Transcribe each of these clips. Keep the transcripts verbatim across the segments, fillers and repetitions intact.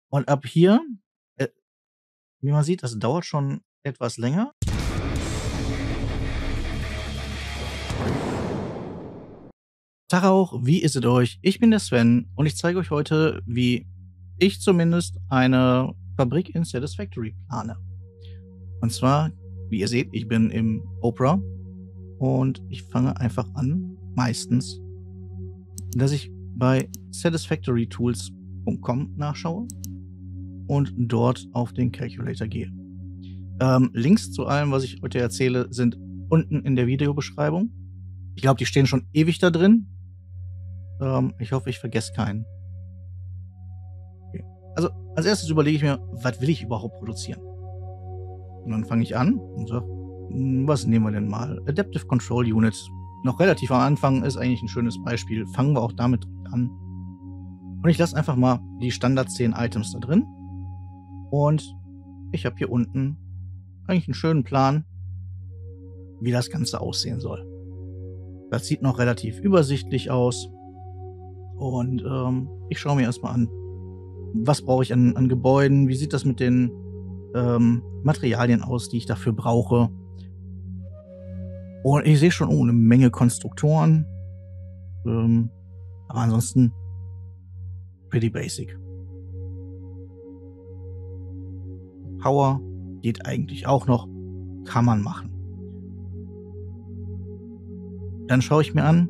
Und ab hier, äh, wie man sieht, das dauert schon etwas länger. Tag auch, wie ist es euch? Ich bin der Sven und ich zeige euch heute, wie ich zumindest eine Fabrik in Satisfactory plane. Und zwar, wie ihr seht, ich bin im Opera und ich fange einfach an, meistens, dass ich bei satisfactory tools punkt com nachschaue und dort auf den Calculator gehe. Ähm, Links zu allem, was ich heute erzähle, sind unten in der Videobeschreibung. Ich glaube, die stehen schon ewig da drin. Ähm, ich hoffe, ich vergesse keinen. Okay. Also, als erstes überlege ich mir, was will ich überhaupt produzieren? Und dann fange ich an und sage, was nehmen wir denn mal? Adaptive Control Unit. Noch relativ am Anfang ist eigentlich ein schönes Beispiel. Fangen wir auch damit an. Und ich lasse einfach mal die Standard zehn Items da drin. Und ich habe hier unten eigentlich einen schönen Plan, wie das Ganze aussehen soll. Das sieht noch relativ übersichtlich aus. Und ähm, ich schaue mir erstmal an, was brauche ich an, an Gebäuden, wie sieht das mit den ähm, Materialien aus, die ich dafür brauche. Und ich sehe schon oh, eine Menge Konstruktoren. Ähm, aber ansonsten pretty basic. Power geht eigentlich auch noch. Kann man machen. Dann schaue ich mir an,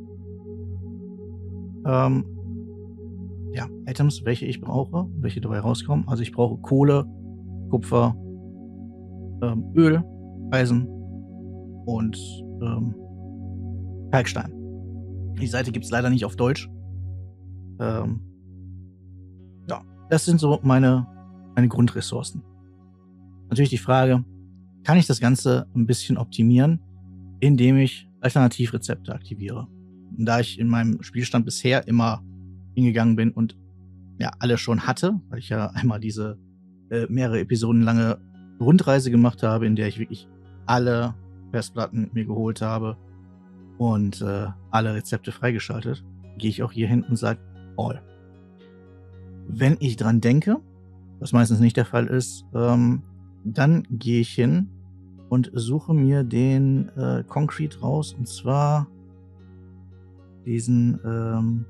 ähm, ja, Items, welche ich brauche, welche dabei rauskommen. Also ich brauche Kohle, Kupfer, ähm, Öl, Eisen und ähm, Kalkstein. Die Seite gibt es leider nicht auf Deutsch. Ähm, ja, das sind so meine, meine Grundressourcen. Natürlich die Frage, kann ich das Ganze ein bisschen optimieren, indem ich Alternativrezepte aktiviere? Und da ich in meinem Spielstand bisher immer hingegangen bin und ja alle schon hatte, weil ich ja einmal diese äh, mehrere Episoden lange Rundreise gemacht habe, in der ich wirklich alle Festplatten mir geholt habe und äh, alle Rezepte freigeschaltet, gehe ich auch hier hin und sage all. Wenn ich dran denke, was meistens nicht der Fall ist, ähm, dann gehe ich hin und suche mir den äh, Concrete raus, und zwar diesen ähm,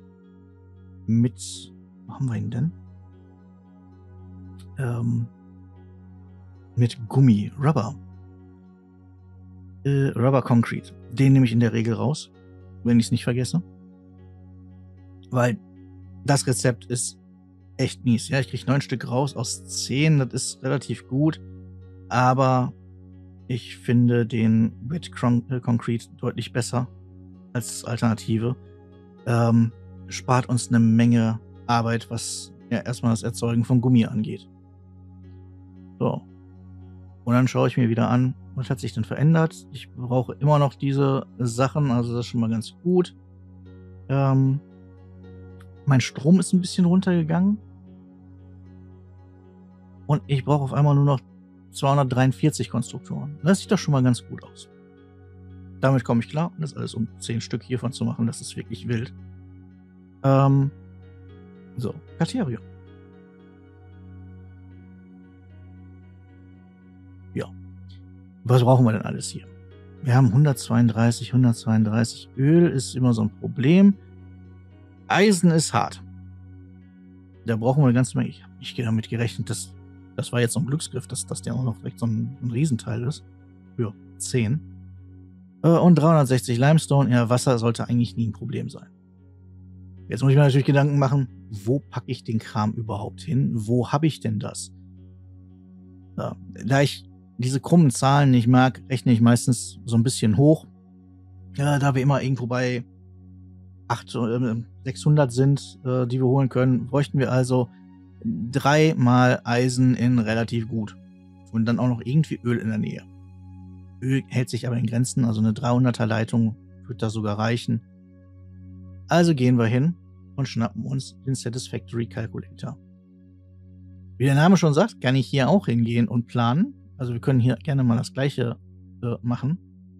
mit, wo haben wir ihn denn? Ähm, mit Gummi, Rubber. Äh, Rubber Concrete. Den nehme ich in der Regel raus, wenn ich es nicht vergesse. Weil das Rezept ist echt mies. Ja, ich kriege neun Stück raus aus zehn, das ist relativ gut. Aber ich finde den Wet Concrete deutlich besser als Alternative. Ähm, spart uns eine Menge Arbeit, was ja erstmal das Erzeugen von Gummi angeht. So. Und dann schaue ich mir wieder an, was hat sich denn verändert. Ich brauche immer noch diese Sachen, also das ist schon mal ganz gut. Ähm, mein Strom ist ein bisschen runtergegangen. Und ich brauche auf einmal nur noch zweihundertdreiundvierzig Konstruktoren. Das sieht doch schon mal ganz gut aus. Damit komme ich klar. Und das alles um zehn Stück hiervon zu machen, das ist wirklich wild. Ähm, so, Katerium. Ja. Was brauchen wir denn alles hier? Wir haben hundertzweiunddreißig, hundertzweiunddreißig. Öl ist immer so ein Problem. Eisen ist hart. Da brauchen wir eine ganze Menge. Ich habe nicht damit gerechnet, dass das war jetzt so ein Glücksgriff, dass, dass der auch noch direkt so ein, ein Riesenteil ist. Für zehn. Äh, und dreihundertsechzig Limestone. Ja, Wasser sollte eigentlich nie ein Problem sein. Jetzt muss ich mir natürlich Gedanken machen, wo packe ich den Kram überhaupt hin? Wo habe ich denn das? Ja, da ich diese krummen Zahlen nicht mag, rechne ich meistens so ein bisschen hoch. Ja, da wir immer irgendwo bei achthundert, sechshundert sind, äh, die wir holen können, bräuchten wir also dreimal Eisen in relativ gut. Und dann auch noch irgendwie Öl in der Nähe. Öl hält sich aber in Grenzen, also eine dreihunderter Leitung wird da sogar reichen. Also gehen wir hin und schnappen uns den Satisfactory Calculator. Wie der Name schon sagt, kann ich hier auch hingehen und planen. Also wir können hier gerne mal das gleiche äh, machen.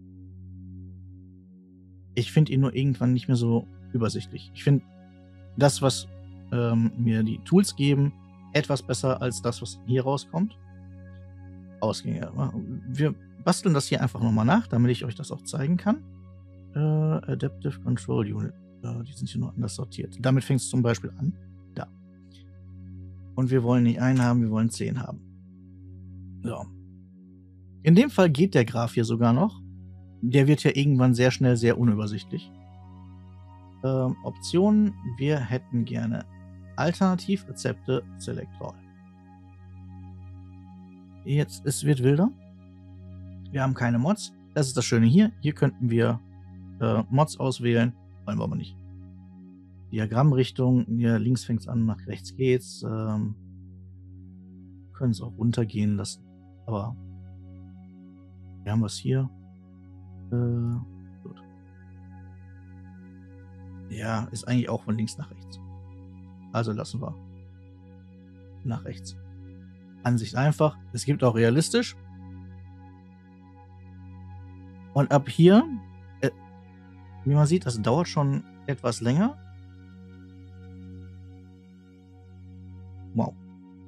Ich finde ihn nur irgendwann nicht mehr so übersichtlich. Ich finde, das, was ähm, mir die Tools geben, etwas besser als das, was hier rauskommt. Ausgänge. Wir basteln das hier einfach nochmal nach, damit ich euch das auch zeigen kann. Äh, Adaptive Control Unit. Äh, die sind hier nur anders sortiert. Damit fängt es zum Beispiel an. Da. Und wir wollen nicht einen haben, wir wollen zehn haben. So. In dem Fall geht der Graph hier sogar noch. Der wird ja irgendwann sehr schnell sehr unübersichtlich. Ähm, Optionen. Wir hätten gerne Alternativrezepte Select All. Jetzt, es wird wilder. Wir haben keine Mods. Das ist das Schöne hier. Hier könnten wir äh, Mods auswählen. Wollen wir aber nicht. Diagrammrichtung. Hier links fängt es an, nach rechts geht's. Ähm, können es auch runtergehen lassen. Aber wir haben was hier. Äh, gut. Ja, ist eigentlich auch von links nach rechts. Also lassen wir nach rechts. Ansicht einfach. Es gibt auch realistisch. Und ab hier, äh, wie man sieht, das dauert schon etwas länger. Wow.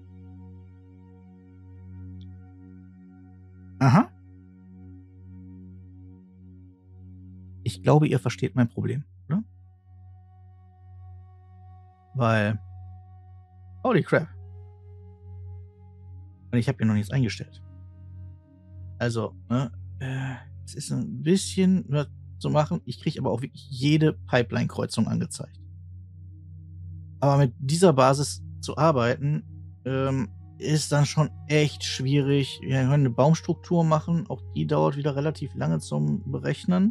Aha. Ich glaube, ihr versteht mein Problem, oder? Weil, holy crap. Und ich habe hier noch nichts eingestellt. Also, ne, äh, es ist ein bisschen was zu machen. Ich kriege aber auch wirklich jede Pipeline-Kreuzung angezeigt. Aber mit dieser Basis zu arbeiten, ähm, ist dann schon echt schwierig. Wir können eine Baumstruktur machen. Auch die dauert wieder relativ lange zum Berechnen.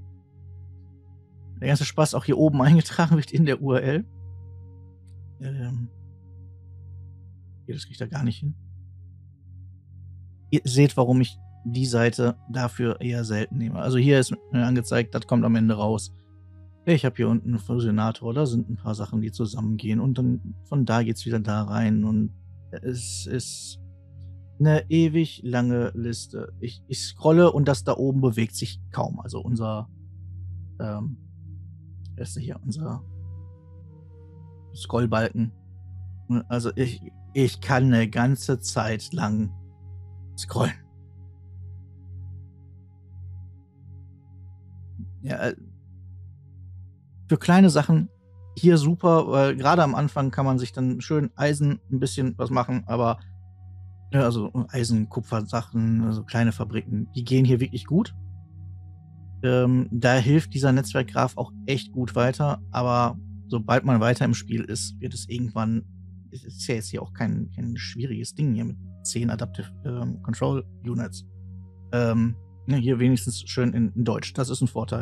Der ganze Spaß auch hier oben eingetragen wird in der U R L. Ähm, hier, das kriegt er gar nicht hin. Ihr seht, warum ich die Seite dafür eher selten nehme. Also hier ist mir angezeigt, das kommt am Ende raus. Ich habe hier unten einen Fusionator, da sind ein paar Sachen, die zusammengehen und dann von da geht es wieder da rein und es ist eine ewig lange Liste. Ich, ich scrolle und das da oben bewegt sich kaum. Also unser, ähm, was ist hier, unser Scrollbalken. Also ich, ich kann eine ganze Zeit lang scrollen. Ja, für kleine Sachen hier super, weil gerade am Anfang kann man sich dann schön Eisen ein bisschen was machen, aber ja, also Eisen, Kupfer-Sachen, also kleine Fabriken, die gehen hier wirklich gut. Ähm, da hilft dieser Netzwerkgraph auch echt gut weiter, aber sobald man weiter im Spiel ist, wird es irgendwann, es ist ja jetzt hier auch kein, kein schwieriges Ding hier mit zehn Adaptive ähm, Control Units. Ähm, ne, hier wenigstens schön in, in Deutsch, das ist ein Vorteil.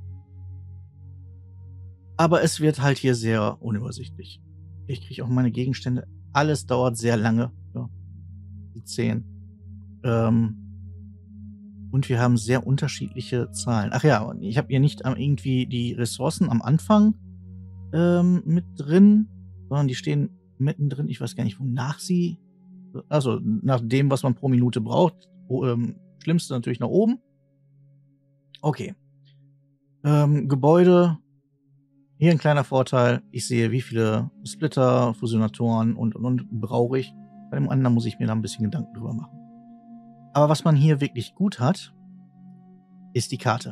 Aber es wird halt hier sehr unübersichtlich. Ich kriege auch meine Gegenstände. Alles dauert sehr lange. Ja, die zehn. Ähm, und wir haben sehr unterschiedliche Zahlen. Ach ja, ich habe hier nicht irgendwie die Ressourcen am Anfang ähm, mit drin, sondern die stehen mittendrin. Ich weiß gar nicht, wonach sie. Also nach dem, was man pro Minute braucht. Oh, ähm, schlimmste natürlich nach oben. Okay. Ähm, Gebäude. Hier ein kleiner Vorteil, ich sehe, wie viele Splitter, Fusionatoren und, und, und brauche ich. Bei dem anderen muss ich mir da ein bisschen Gedanken drüber machen. Aber was man hier wirklich gut hat, ist die Karte.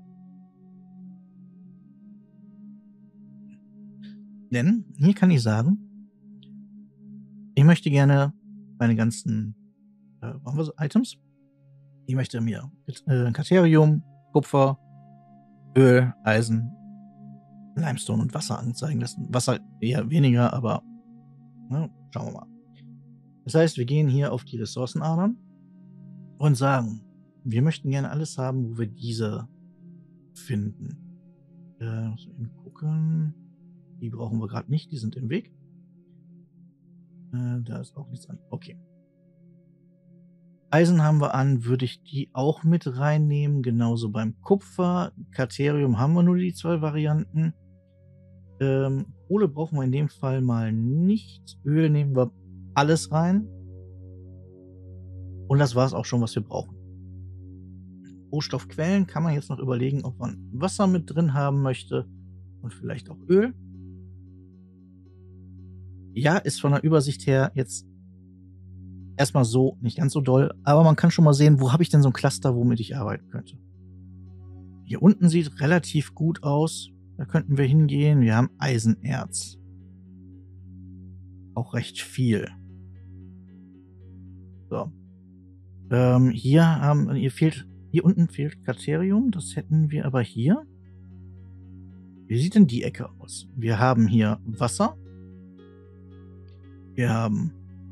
Denn hier kann ich sagen, ich möchte gerne meine ganzen äh, machen wir so, Items. Ich möchte mir äh, Katerium, Kupfer, Öl, Eisen, Limestone und Wasser anzeigen lassen. Wasser eher weniger, aber na, schauen wir mal. Das heißt, wir gehen hier auf die Ressourcenadern und sagen, wir möchten gerne alles haben, wo wir diese finden. Äh, so eben gucken. Die brauchen wir gerade nicht, die sind im Weg. Äh, da ist auch nichts an. Okay. Eisen haben wir an, würde ich die auch mit reinnehmen, genauso beim Kupfer. Katerium haben wir nur die zwei Varianten. Ähm, Kohle brauchen wir in dem Fall mal nicht. Öl nehmen wir alles rein. Und das war es auch schon, was wir brauchen. Rohstoffquellen kann man jetzt noch überlegen, ob man Wasser mit drin haben möchte und vielleicht auch Öl. Ja, ist von der Übersicht her jetzt erstmal so nicht ganz so doll, aber man kann schon mal sehen, wo habe ich denn so ein Cluster, womit ich arbeiten könnte. Hier unten sieht relativ gut aus. Da könnten wir hingehen. Wir haben Eisenerz. Auch recht viel. So. Ähm, hier haben, hier fehlt, hier unten fehlt Katerium. Das hätten wir aber hier. Wie sieht denn die Ecke aus? Wir haben hier Wasser. Wir haben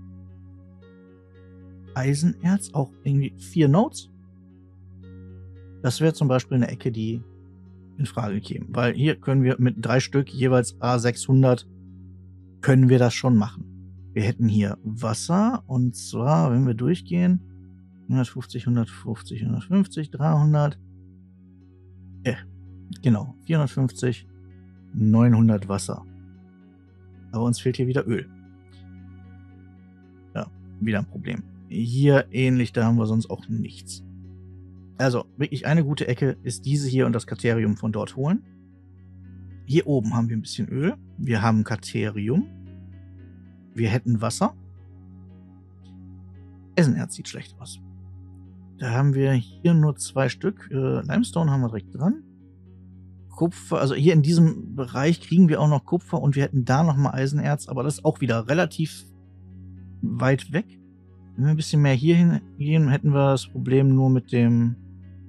Eisenerz, auch irgendwie vier Nodes. Das wäre zum Beispiel eine Ecke, die in Frage käme. Weil hier können wir mit drei Stück, jeweils A sechshundert, können wir das schon machen. Wir hätten hier Wasser, und zwar, wenn wir durchgehen, hundertfünfzig, hundertfünfzig, hundertfünfzig, dreihundert, äh, genau, vierhundertfünfzig, neunhundert Wasser. Aber uns fehlt hier wieder Öl. Ja, wieder ein Problem. Hier ähnlich, da haben wir sonst auch nichts. Also, wirklich eine gute Ecke ist diese hier und das Katerium von dort holen. Hier oben haben wir ein bisschen Öl. Wir haben Katerium. Wir hätten Wasser. Eisenerz sieht schlecht aus. Da haben wir hier nur zwei Stück. Äh, Limestone haben wir direkt dran. Kupfer, also hier in diesem Bereich kriegen wir auch noch Kupfer und wir hätten da nochmal Eisenerz, aber das ist auch wieder relativ weit weg. Wenn wir ein bisschen mehr hier hingehen, hätten wir das Problem nur mit dem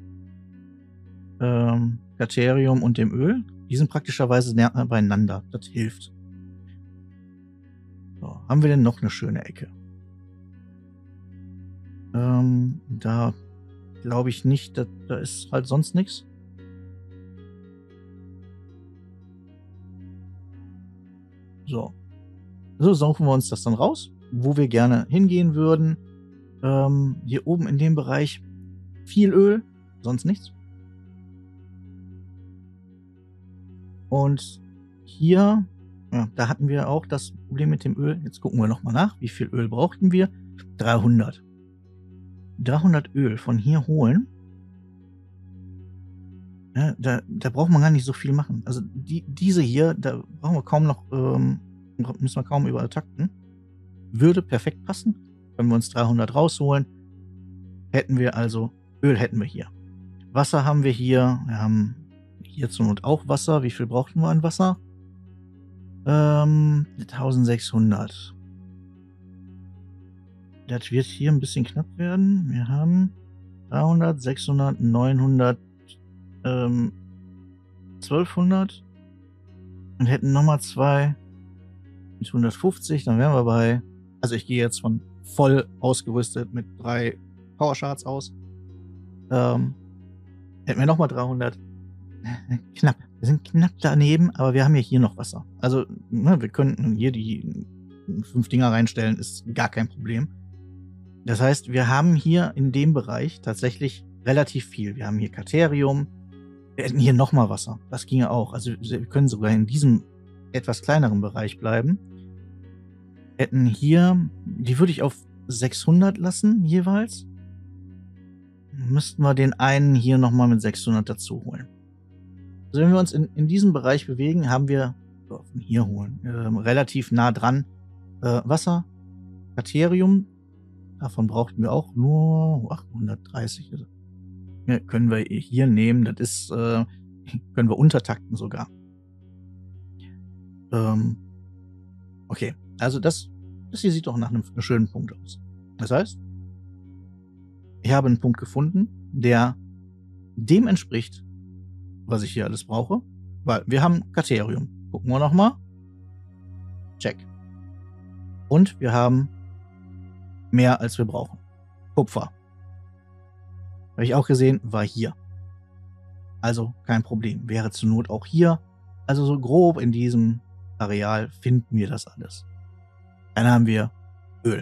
ähm, Katerium und dem Öl. Die sind praktischerweise näher beieinander. Das hilft. So, haben wir denn noch eine schöne Ecke? Ähm, da glaube ich nicht, da, da ist halt sonst nichts. So. So suchen wir uns das dann raus, wo wir gerne hingehen würden. Ähm, hier oben in dem Bereich viel Öl, sonst nichts. Und hier, ja, da hatten wir auch das Problem mit dem Öl. Jetzt gucken wir nochmal nach, wie viel Öl brauchten wir? dreihundert. dreihundert Öl von hier holen. Ja, da, da braucht man gar nicht so viel machen. Also die, diese hier, da brauchen wir kaum noch, ähm, müssen wir kaum überall takten. Würde perfekt passen. Wenn wir uns dreihundert rausholen, hätten wir also, Öl hätten wir hier. Wasser haben wir hier. Wir haben hier zur Not auch Wasser. Wie viel brauchten wir an Wasser? Ähm, eintausendsechshundert. Das wird hier ein bisschen knapp werden. Wir haben dreihundert, sechshundert, neunhundert, ähm, zwölfhundert und hätten nochmal zwei mit hundertfünfzig. Dann wären wir bei, also ich gehe jetzt von voll ausgerüstet mit drei Power Shards aus. Ähm, hätten wir nochmal dreihundert. Knapp. Wir sind knapp daneben, aber wir haben ja hier noch Wasser. Also, ne, wir könnten hier die fünf Dinger reinstellen, ist gar kein Problem. Das heißt, wir haben hier in dem Bereich tatsächlich relativ viel. Wir haben hier Katerium. Wir hätten hier nochmal Wasser. Das ginge auch. Also wir können sogar in diesem etwas kleineren Bereich bleiben. Hätten hier, die würde ich auf sechshundert lassen jeweils. Müssten wir den einen hier nochmal mit sechshundert dazu holen. Also wenn wir uns in, in diesem Bereich bewegen, haben wir, so, von hier holen, äh, relativ nah dran äh, Wasser, Katerium. Davon brauchten wir auch nur achthundertdreißig. Also, ja, können wir hier nehmen. Das ist, äh, können wir untertakten sogar. Ähm, okay, also das, das hier sieht doch nach einem schönen Punkt aus. Das heißt, ich habe einen Punkt gefunden, der dem entspricht, was ich hier alles brauche. Weil wir haben Katerium. Gucken wir nochmal. Check. Und wir haben mehr, als wir brauchen. Kupfer. Habe ich auch gesehen, war hier. Also kein Problem. Wäre zur Not auch hier. Also so grob in diesem Areal finden wir das alles. Dann haben wir Öl.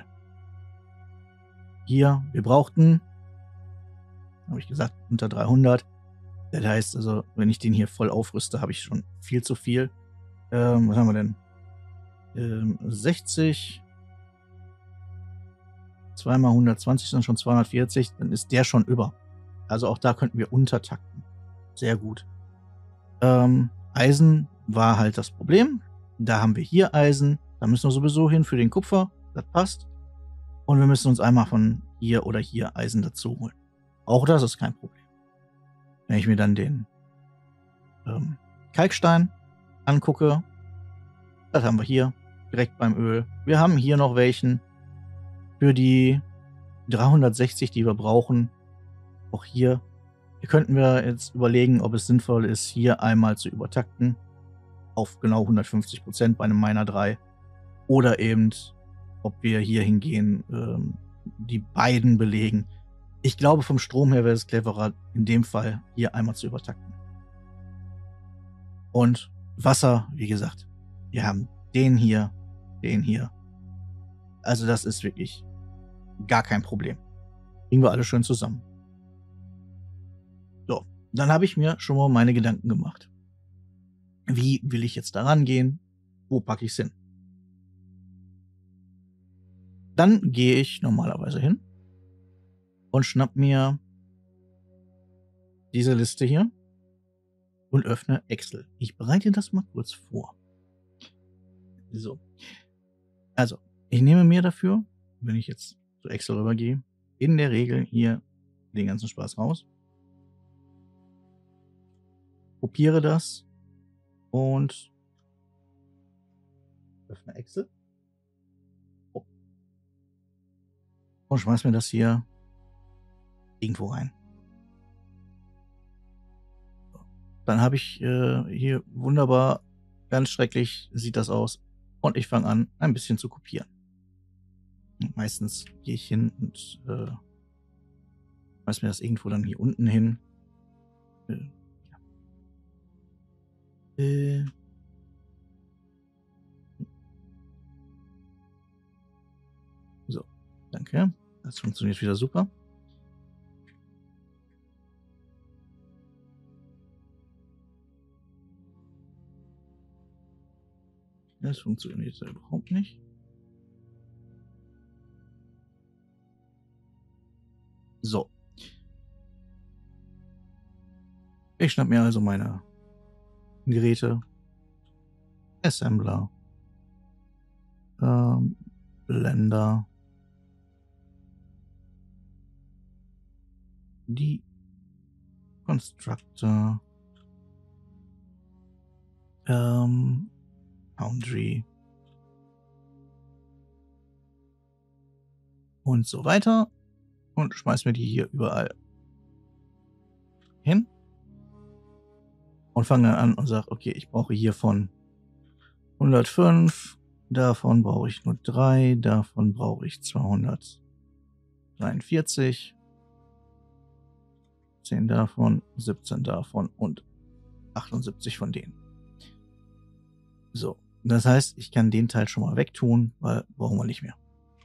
Hier, wir brauchten, habe ich gesagt, unter dreihundert. Das heißt also, wenn ich den hier voll aufrüste, habe ich schon viel zu viel. Ähm, was haben wir denn? Ähm, sechzig. zwei mal hundertzwanzig sind schon zweihundertvierzig. Dann ist der schon über. Also auch da könnten wir untertakten. Sehr gut. Ähm, Eisen war halt das Problem. Da haben wir hier Eisen. Da müssen wir sowieso hin für den Kupfer. Das passt. Und wir müssen uns einmal von hier oder hier Eisen dazu holen. Auch das ist kein Problem. Wenn ich mir dann den ähm, Kalkstein angucke, das haben wir hier direkt beim Öl. Wir haben hier noch welchen für die dreihundertsechzig, die wir brauchen. Auch hier. Hier könnten wir jetzt überlegen, ob es sinnvoll ist, hier einmal zu übertakten auf genau hundertfünfzig Prozent bei einem Miner drei. Oder eben, ob wir hier hingehen, ähm, die beiden belegen. Ich glaube, vom Strom her wäre es cleverer, in dem Fall hier einmal zu übertakten. Und Wasser, wie gesagt, wir haben den hier, den hier. Also das ist wirklich gar kein Problem. Kriegen wir alle schön zusammen. So, dann habe ich mir schon mal meine Gedanken gemacht. Wie will ich jetzt da rangehen? Wo packe ich es hin? Dann gehe ich normalerweise hin und schnapp mir diese Liste hier und öffne Excel. Ich bereite das mal kurz vor. So. Also, ich nehme mir dafür, wenn ich jetzt zu Excel rübergehe, in der Regel hier den ganzen Spaß raus. Kopiere das und öffne Excel. Oh. Und schmeiß mir das hier irgendwo rein. So. Dann habe ich äh, hier wunderbar, ganz schrecklich sieht das aus. Und ich fange an, ein bisschen zu kopieren. Und meistens gehe ich hin und äh, schmeiß mir das irgendwo dann hier unten hin. Äh, ja. äh, so, danke. Das funktioniert wieder super. Das funktioniert ja überhaupt nicht. So. Ich schnapp mir also meine Geräte. Assembler. Ähm, Blender. Die Constructor. Ähm, Foundry. Und so weiter. Und schmeiß mir die hier überall hin. Und fange dann an und sage, okay, ich brauche hiervon hundertfünf. Davon brauche ich nur drei. Davon brauche ich zweihundertdreiundvierzig. zehn davon, siebzehn davon und achtundsiebzig von denen. So, das heißt, ich kann den Teil schon mal wegtun, weil brauchen wir nicht mehr.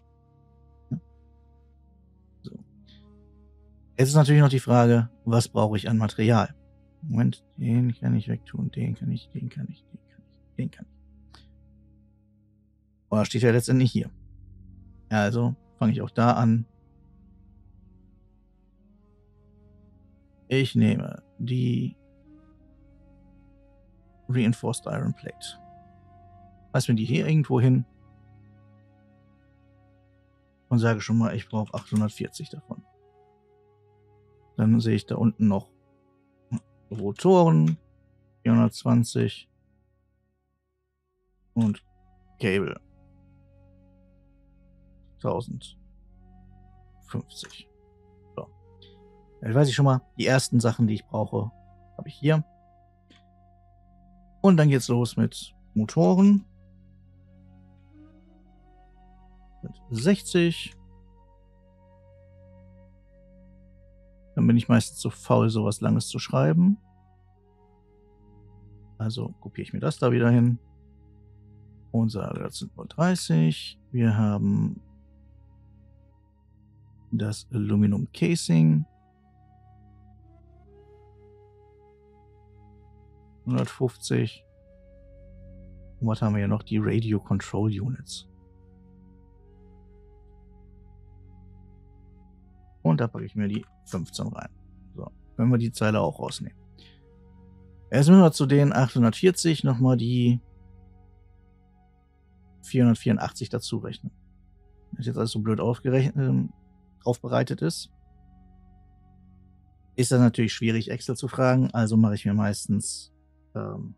So. Jetzt ist natürlich noch die Frage, was brauche ich an Material? Moment, den kann ich wegtun, den kann ich, den kann ich, den kann ich, den kann ich. Oder steht ja letztendlich hier. Ja, also fange ich auch da an. Ich nehme die Reinforced Iron Plate. Weiß mir die hier irgendwo hin. Und sage schon mal, ich brauche achthundertvierzig davon. Dann sehe ich da unten noch Rotoren, vierhundertzwanzig und Cable tausendfünfzig. So. Jetzt weiß ich schon mal, die ersten Sachen, die ich brauche, habe ich hier. Und dann geht's los mit Motoren. Mit sechzig. Dann bin ich meistens zu faul, sowas Langes zu schreiben. Also kopiere ich mir das da wieder hin. Und sage, das sind nur dreißig. Wir haben das Aluminum Casing. hundertfünfzig. Und was haben wir hier noch? Die Radio Control Units. Und da packe ich mir die fünfzehn rein. So, können wir die Zeile auch rausnehmen. Jetzt müssen wir zu den achthundertvierzig nochmal die vierhundertvierundachtzig dazu rechnen. Wenn das jetzt alles so blöd aufgerechnet, äh, aufbereitet ist, ist das natürlich schwierig, Excel zu fragen. Also mache ich mir meistens ähm,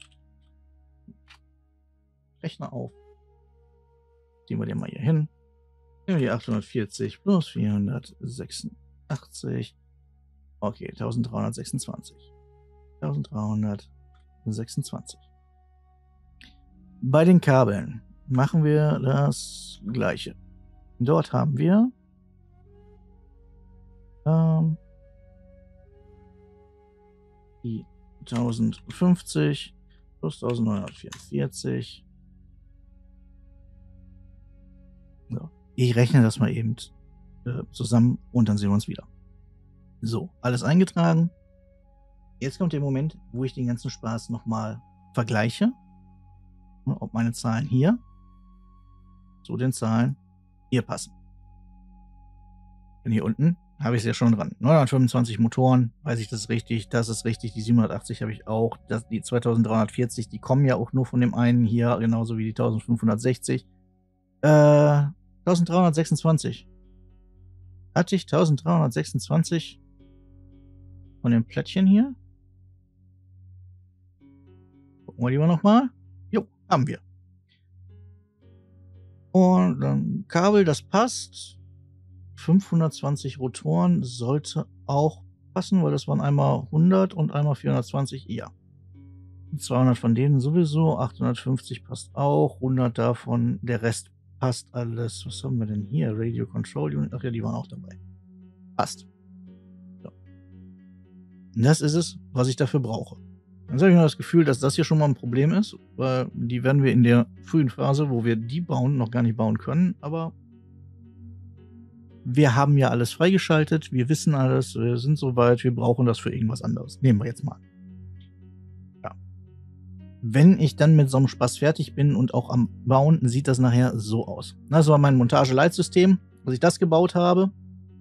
Rechner auf. Ziehen wir den mal hier hin. Nehmen wir die achthundertvierzig plus vierhundertsechsundachtzig. Okay, eintausenddreihundertsechsundzwanzig. eintausenddreihundertsechsundzwanzig. Bei den Kabeln machen wir das Gleiche. Dort haben wir ähm, die tausendfünfzig plus eintausendneunhundertvierundvierzig. So. Ich rechne das mal eben äh, zusammen und dann sehen wir uns wieder. So, alles eingetragen. Jetzt kommt der Moment, wo ich den ganzen Spaß nochmal vergleiche, ob meine Zahlen hier zu den Zahlen hier passen. Denn hier unten habe ich es ja schon dran. neunhundertfünfundzwanzig Motoren, weiß ich, das ist richtig, das ist richtig, die siebenhundertachtzig habe ich auch, das, die zweitausenddreihundertvierzig, die kommen ja auch nur von dem einen hier, genauso wie die eintausendfünfhundertsechzig. Äh, eintausenddreihundertsechsundzwanzig. Hatte ich eintausenddreihundertsechsundzwanzig von dem Plättchen hier? Gucken wir lieber nochmal. Jo, haben wir. Und dann Kabel, das passt. fünfhundertzwanzig Rotoren sollte auch passen, weil das waren einmal hundert und einmal vierhundertzwanzig. Ja. zweihundert von denen sowieso. achthundertfünfzig passt auch. hundert davon. Der Rest passt alles. Was haben wir denn hier? Radio Control Unit. Ach ja, die waren auch dabei. Passt. So. Das ist es, was ich dafür brauche. Jetzt habe ich noch das Gefühl, dass das hier schon mal ein Problem ist, weil die werden wir in der frühen Phase, wo wir die bauen, noch gar nicht bauen können, aber wir haben ja alles freigeschaltet, wir wissen alles, wir sind soweit, wir brauchen das für irgendwas anderes. Nehmen wir jetzt mal. Ja. Wenn ich dann mit so einem Spaß fertig bin und auch am Bauen, sieht das nachher so aus. Das war mein Montage-Leitsystem, als ich das gebaut habe.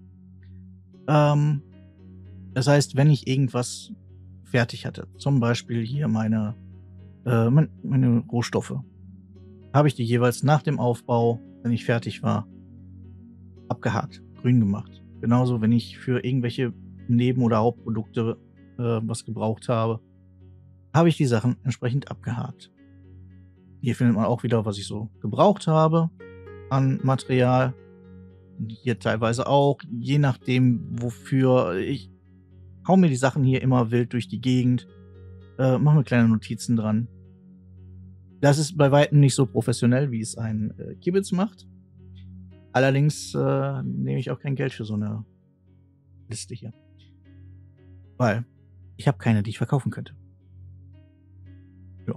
Ähm, das heißt, wenn ich irgendwas fertig hatte, zum Beispiel hier meine, äh, meine, meine Rohstoffe, habe ich die jeweils nach dem Aufbau, wenn ich fertig war, abgehakt, grün gemacht. Genauso, wenn ich für irgendwelche Neben- oder Hauptprodukte äh, was gebraucht habe, habe ich die Sachen entsprechend abgehakt. Hier findet man auch wieder, was ich so gebraucht habe an Material. Hier teilweise auch, je nachdem, wofür ich hau mir die Sachen hier immer wild durch die Gegend, äh, mache mir kleine Notizen dran. Das ist bei weitem nicht so professionell, wie es ein äh, Kibitz macht. Allerdings äh, nehme ich auch kein Geld für so eine Liste hier. Weil ich habe keine, die ich verkaufen könnte. Ja.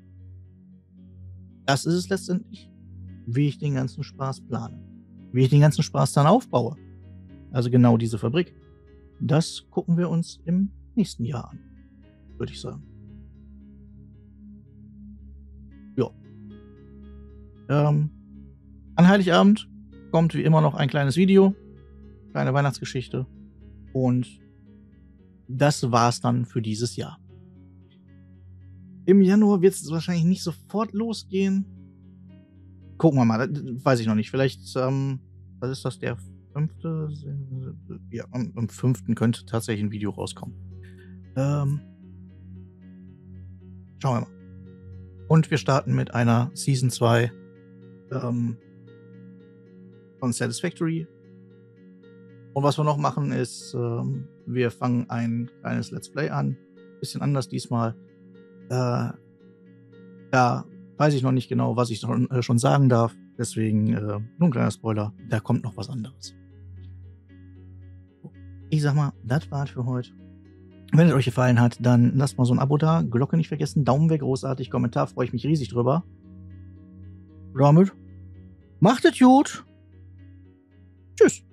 Das ist es letztendlich, wie ich den ganzen Spaß plane. Wie ich den ganzen Spaß dann aufbaue. Also genau diese Fabrik. Das gucken wir uns im nächsten Jahr an, würde ich sagen. Ja. Ähm, an Heiligabend kommt wie immer noch ein kleines Video, kleine Weihnachtsgeschichte. Und das war's dann für dieses Jahr. Im Januar wird es wahrscheinlich nicht sofort losgehen. Gucken wir mal, das weiß ich noch nicht. Vielleicht, ähm, was ist das, der fünfte? Ja, am, am fünften könnte tatsächlich ein Video rauskommen. Ähm, schauen wir mal. Und wir starten mit einer Season zwei ähm, von Satisfactory. Und was wir noch machen ist, ähm, wir fangen ein kleines Let's Play an. Bisschen anders diesmal. Äh, da weiß ich noch nicht genau, was ich schon, äh, schon sagen darf. Deswegen äh, nur ein kleiner Spoiler. Da kommt noch was anderes. Ich sag mal, das war's für heute. Wenn es euch gefallen hat, dann lasst mal so ein Abo da. Glocke nicht vergessen. Daumen wäre großartig. Kommentar freue ich mich riesig drüber. Damit macht es gut. Tschüss.